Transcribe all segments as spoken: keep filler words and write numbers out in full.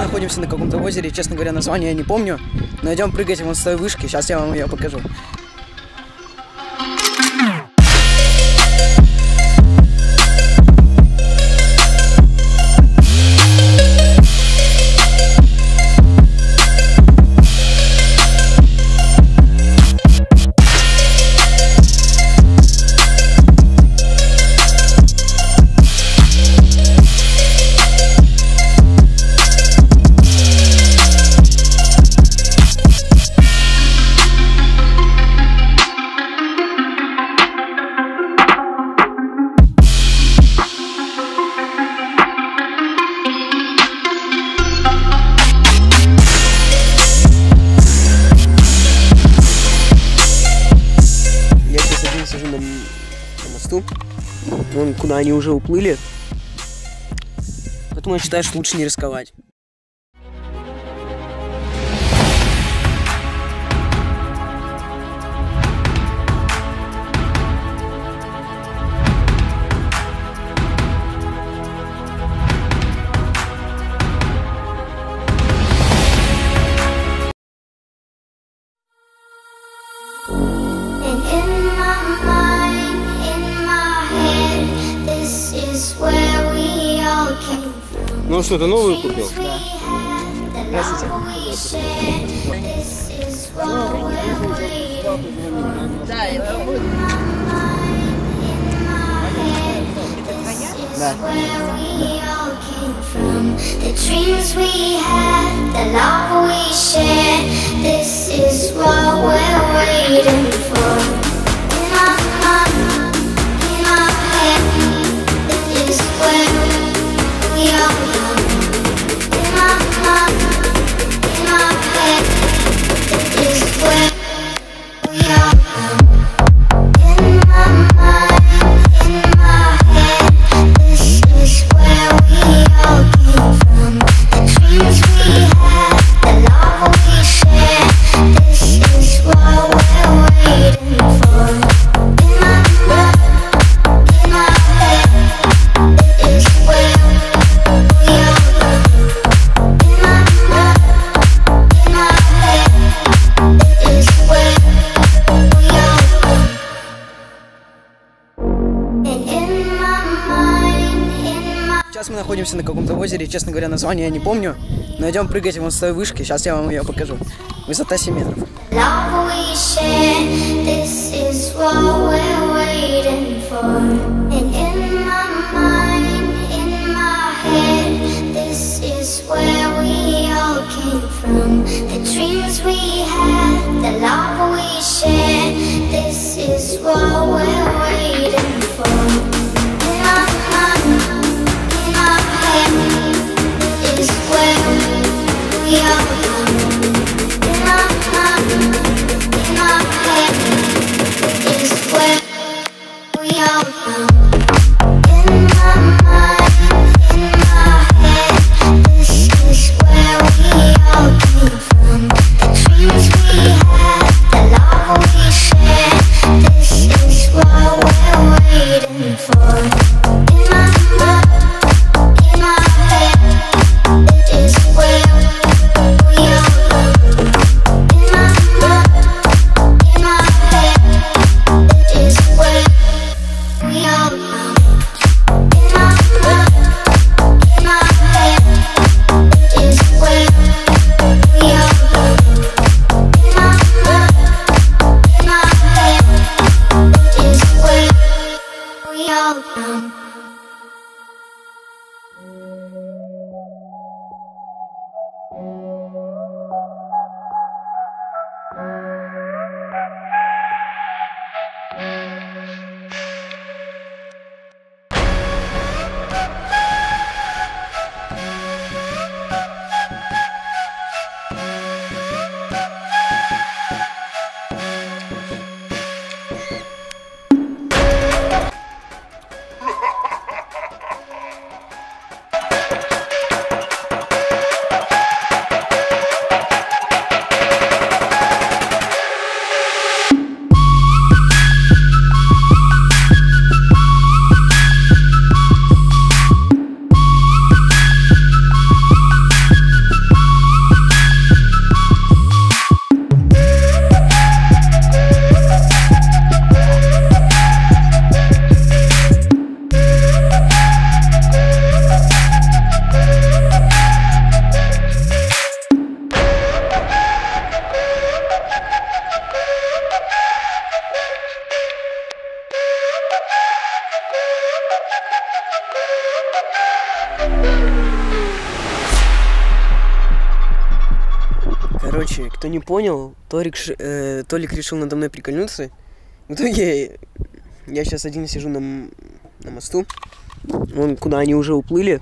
находимся на каком-то озере, честно говоря, название я не помню. Но идем прыгать вон с той вышки, сейчас я вам ее покажу. Сижу на, на мосту. Вон куда они уже уплыли. Поэтому я считаю, что лучше не рисковать. Ну что, ты новую купил? Да. Здравствуйте. Да, это будет. Да. Сейчас мы находимся на каком-то озере, честно говоря, название я не помню. Но идем прыгать вон с той вышки, сейчас я вам ее покажу. Высота семь метров. Короче, кто не понял, Толик, э, Толик решил надо мной прикольнуться. В итоге я сейчас один сижу на, на мосту. Вон, куда они уже уплыли.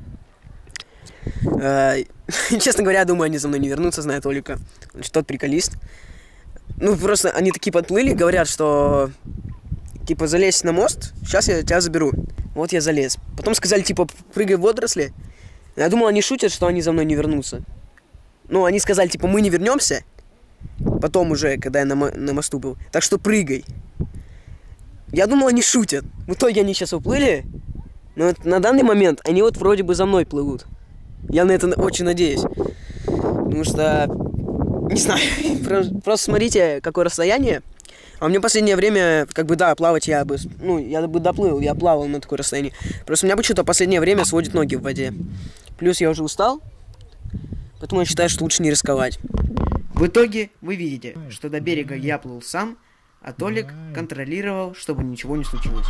Э, честно говоря, думаю, они за мной не вернутся, зная Толика. Он что-то приколист. Ну, просто они такие подплыли, говорят, что типа залезь на мост, сейчас я тебя заберу. Вот я залез. Потом сказали, типа, прыгай в водоросли. Я думал, они шутят, что они за мной не вернутся. Ну, они сказали, типа, мы не вернемся. Потом уже, когда я на, мо на мосту был. Так что прыгай. Я думал, они шутят. В итоге они сейчас уплыли. Но вот на данный момент они вот вроде бы за мной плывут. Я на это очень надеюсь. Потому что... Не знаю. Просто смотрите, какое расстояние. А мне в последнее время, как бы, да, плавать я бы... Ну, я бы доплыл, я плавал на такое расстояние. Просто у меня почему-то в последнее время сводит ноги в воде. Плюс я уже устал. Поэтому я считаю, что лучше не рисковать. В итоге вы видите, что до берега я плыл сам, а Толик контролировал, чтобы ничего не случилось.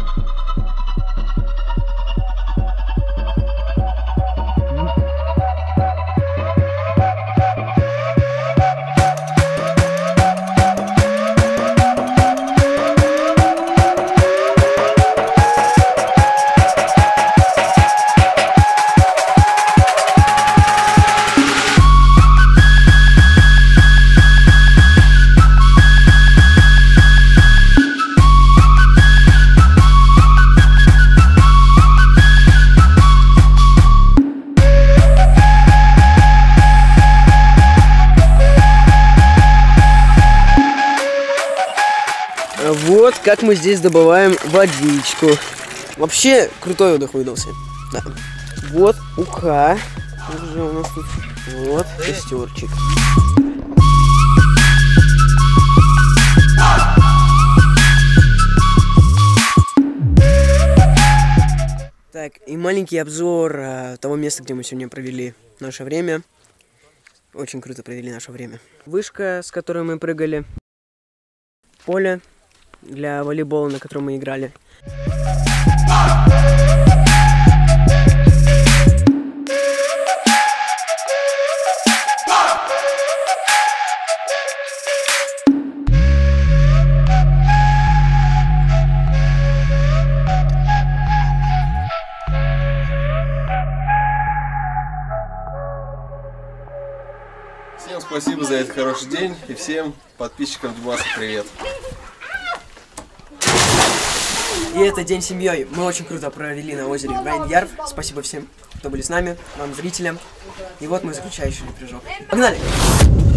Вот как мы здесь добываем водичку. Вообще крутой отдых выдался. Да. Вот уха. Уже у нас тут. Вот костерчик. Так, и маленький обзор а, того места, где мы сегодня провели наше время. Очень круто провели наше время. Вышка, с которой мы прыгали. Поле для волейбола, на котором мы играли. Всем спасибо за этот хороший день и всем подписчикам Димаса привет. И это день с семьей. Мы очень круто провели на озере Вайн-Ярв. Спасибо всем, кто были с нами, вам, зрителям. И вот мой заключающий прыжок. Погнали!